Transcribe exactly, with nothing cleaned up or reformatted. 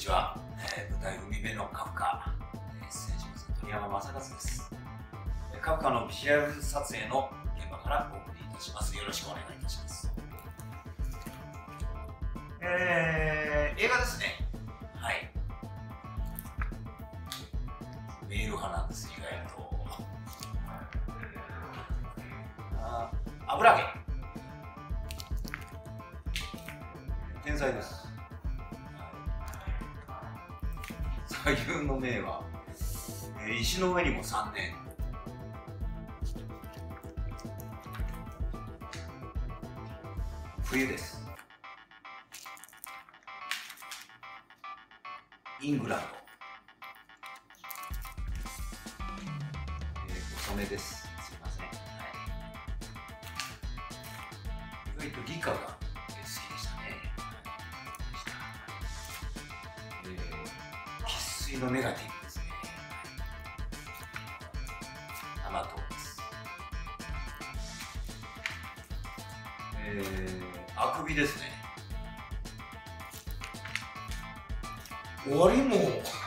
ちは、えー、舞台海辺のカフカ、えー、出演します鳥山正和です。カフカのビジュアル撮影の現場からお送りいたします。よろしくお願いいたします。えー、映画ですね。はい。メール派なんです、意外と。あ、油揚げ。天才です。座右の銘は、えー、石の上にもさんねん。冬です。イングランド。えー、遅めです。すいません。はい、意外と理科が好きでしたね。生粋のネガティブですね。甘党です。えー、あくびですね。終わりも。